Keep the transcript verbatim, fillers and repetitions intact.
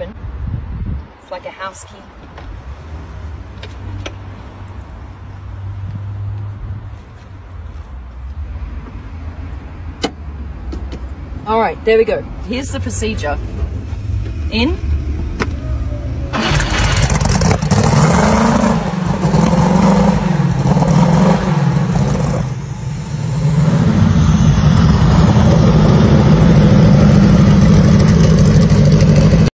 in. It's like a house key. All right, there we go. Here's the procedure. In,